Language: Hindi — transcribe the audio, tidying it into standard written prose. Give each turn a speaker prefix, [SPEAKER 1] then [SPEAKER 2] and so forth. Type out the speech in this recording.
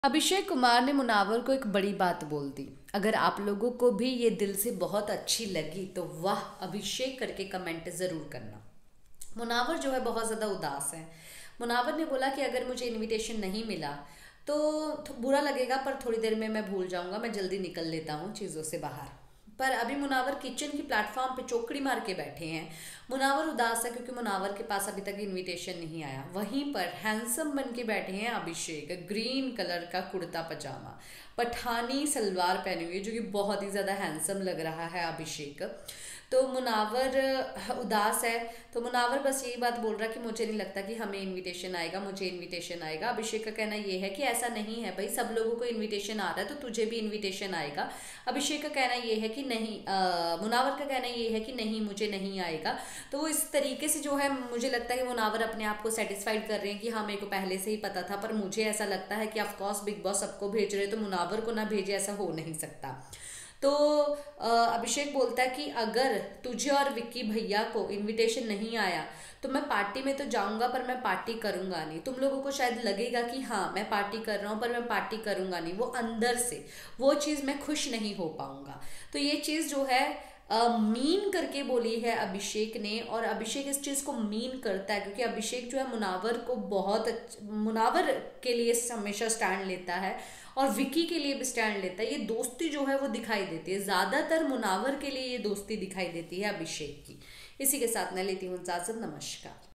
[SPEAKER 1] अभिषेक कुमार ने मुनावर को एक बड़ी बात बोल दी। अगर आप लोगों को भी ये दिल से बहुत अच्छी लगी तो वाह अभिषेक करके कमेंट ज़रूर करना। मुनावर जो है बहुत ज़्यादा उदास है। मुनावर ने बोला कि अगर मुझे इनविटेशन नहीं मिला तो बुरा लगेगा, पर थोड़ी देर में मैं भूल जाऊंगा, मैं जल्दी निकल लेता हूँ चीज़ों से बाहर। पर अभी मुनावर किचन की प्लेटफॉर्म पे चौकड़ी मार के बैठे हैं। मुनावर उदास है क्योंकि मुनावर के पास अभी तक इनविटेशन नहीं आया। वहीं पर हैंडसम बन के बैठे हैं अभिषेक, ग्रीन कलर का कुर्ता पजामा, पठानी सलवार पहनी हुई है, जो कि बहुत ही ज़्यादा हैंडसम लग रहा है अभिषेक। तो मुनावर उदास है। तो मुनावर बस यही बात बोल रहा है कि मुझे नहीं लगता कि हमें इनविटेशन आएगा, मुझे इनविटेशन आएगा। अभिषेक का कहना ये है कि ऐसा नहीं है भाई, सब लोगों को इनविटेशन आ रहा है तो तुझे भी इनविटेशन आएगा। अभिषेक का कहना ये है कि नहीं, मुनावर का कहना ये है कि नहीं मुझे नहीं आएगा। तो वो इस तरीके से जो है, मुझे लगता है कि मुनावर अपने आप को सेटिस्फाइड कर रहे हैं कि हाँ मेरे को पहले से ही पता था। पर मुझे ऐसा लगता है कि ऑफकोर्स बिग बॉस सबको भेज रहे तो मुनावर को ना भेजे, ऐसा हो नहीं सकता। तो अभिषेक बोलता है कि अगर तुझे और विक्की भैया को इनविटेशन नहीं आया तो मैं पार्टी में तो जाऊंगा, पर मैं पार्टी करूंगा नहीं। तुम लोगों को शायद लगेगा कि हाँ मैं पार्टी कर रहा हूँ, पर मैं पार्टी करूंगा नहीं। वो अंदर से वो चीज़ मैं खुश नहीं हो पाऊंगा। तो ये चीज़ जो है मीन करके बोली है अभिषेक ने, और अभिषेक इस चीज़ को मीन करता है क्योंकि अभिषेक जो है मुनावर को मुनावर के लिए हमेशा स्टैंड लेता है और विकी के लिए भी स्टैंड लेता है। ये दोस्ती जो है वो दिखाई देती है, ज़्यादातर मुनावर के लिए ये दोस्ती दिखाई देती है अभिषेक की। इसी के साथ मैं लेती हूँ इजाज़त। नमस्कार।